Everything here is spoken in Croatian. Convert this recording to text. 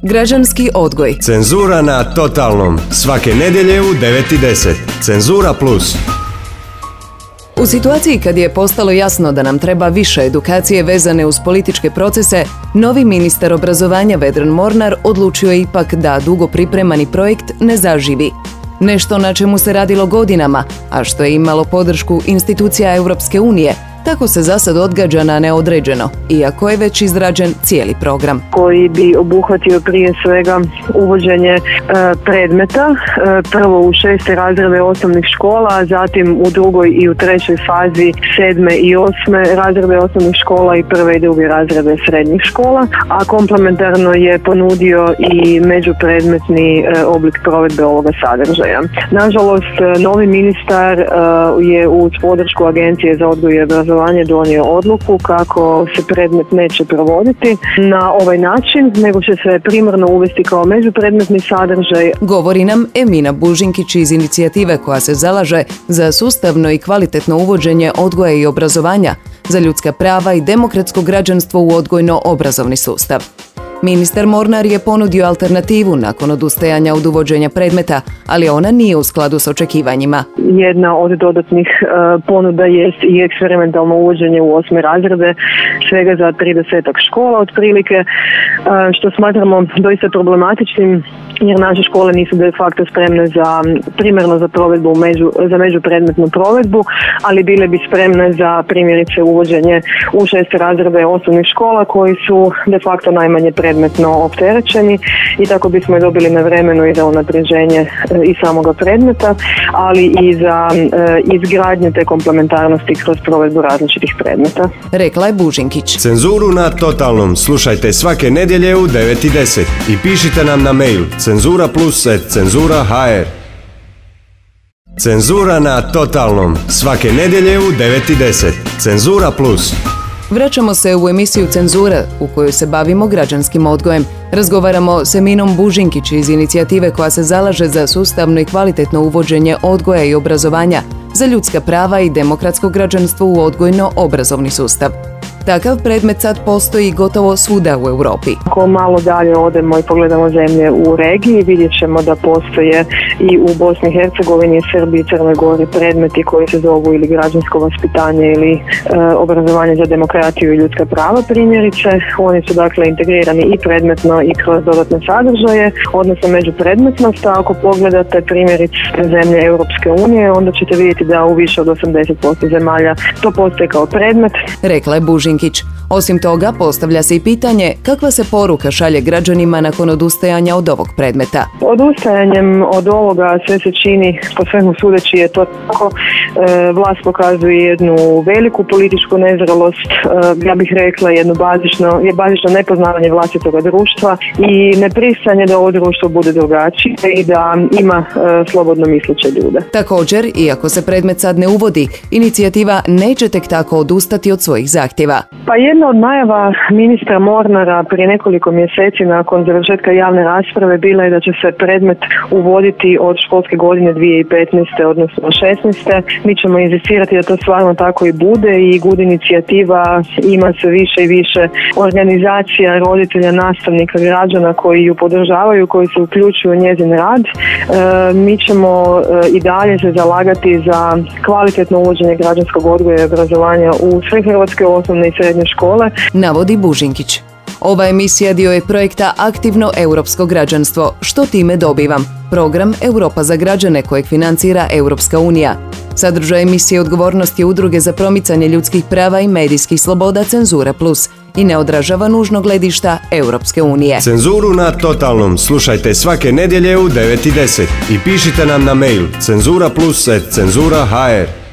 Građanski odgoj. Cenzura na totalnom. Svake nedjelje u 9:10. Cenzura plus. U situaciji kad je postalo jasno da nam treba više edukacije vezane uz političke procese, novi ministar obrazovanja Vedran Mornar odlučio je ipak da dugo pripremani projekt ne zaživi. Nešto na čemu se radilo godinama, a što je imalo podršku institucija Europske unije, tako se za sad odgađa na neodređeno, iako je već izrađen cijeli program. Koji bi obuhvatio prije svega uvođenje predmeta, prvo u 6. razrede osnovnih škola, zatim u 2. i u 3. fazi 7. i 8. razrede osnovnih škola i 1. i 2. razrede srednjih škola, a komplementarno je ponudio i međupredmetni oblik provedbe ovoga sadržaja. Nažalost, novi ministar je uz podršku Agencije za odgoj i obrazovanje donio odluku kako se predmet neće provoditi na ovaj način, nego će se primarno uvesti kao međupredmetni sadržaj. Govori nam Emina Bužinkić iz inicijative koja se zalaže za sustavno i kvalitetno uvođenje odgoja i obrazovanja, za ljudska prava i demokratsko građanstvo u odgojno-obrazovni sustav. Ministar Mornar je ponudio alternativu nakon odustajanja od uvođenja predmeta, ali ona nije u skladu s očekivanjima. Jedna od dodatnih ponuda jest i eksperimentalno uvođenje u 8. razrede, svega za 30 škola otprilike, što smatramo doista problematičnim, jer naše škole nisu de facto spremne primarno za provedbu, za međupredmetnu provedbu, ali bile bi spremne za primjerice uvođenje u 6. razrede osnovnih škola koji su de facto najmanje predmetno opterećeni, i tako bismo dobili na vremenu i za unapređenje i samoga predmeta, ali i za izgradnju te komplementarnosti kroz provedbu različitih predmeta. Rekla je Bužinkić. Cenzuru na totalnom slušajte svake nedjelje u 9:10 i pišite nam na mail cenzuraplus@cenzura.hr. Cenzura na totalnom svake nedjelje u 9:10. Cenzura plus. Vraćamo se u emisiju Cenzura, u kojoj se bavimo građanskim odgojem. Razgovaramo s Eminom Bužinkić iz inicijative koja se zalaže za sustavno i kvalitetno uvođenje odgoja i obrazovanja, za ljudska prava i demokratsko građanstvo u odgojno-obrazovni sustav. Takav predmet sad postoji gotovo svuda u Europi. Ako malo dalje odemo i pogledamo zemlje u regiji, vidjet ćemo da postoje i u Bosni i Hercegovini, Srbiji i Crnoj Gori predmeti koji se zovu ili građansko vaspitanje ili obrazovanje za demokratiju i ljudska prava primjerice. Oni su dakle integrirani i predmetno i kroz dodatne sadržaje, odnosno međupredmetnost. A ako pogledate primjerice zemlje Europske unije, onda ćete vidjeti da u više od 80% zemalja to postoji kao predmet. Rekla je Bužinkić. Osim toga, postavlja se i pitanje kakva se poruka šalje građanima nakon odustajanja od ovog predmeta. Odustajanjem od ovoga sve se čini, po svemu sudeći je to tako, vlast pokazuje jednu veliku političku nezrelost, ja bih rekla jedno bazično nepoznavanje vlastitoga društva i nepristajanje da ovo društvo bude drugačije i da ima slobodno misleće ljude. Također, iako se predmet sad ne uvodi, inicijativa neće tek tako odustati od svojih zahtjeva. Pa jedna od najava ministra Mornara prije nekoliko mjeseci nakon završetka javne rasprave bila je da će se predmet uvoditi od školske godine 2015. odnosno 2016. Mi ćemo inzistirati da to stvarno tako i bude, i Good inicijativa ima sve više i više organizacija, roditelja, nastavnika, građana koji ju podržavaju, koji se uključuju u njezin rad. Mi ćemo i dalje se zalagati za kvalitetno uvođenje građanskog odgoja i obrazovanja u sve hrvatske osnovne i srednje škole, navodi Bužinkić. Ova emisija dio je projekta Aktivno europsko građanstvo. Što time dobivam? Program Europa za građane kojeg financira Europska unija. Sadržaj emisije odgovornosti Udruge za promicanje ljudskih prava i medijskih sloboda Cenzura plus i ne odražava nužno gledišta Europske unije. Cenzuru na totalnom slušajte svake nedjelje u 9:10 i pišite nam na mail cenzuraplus@cenzura.hr.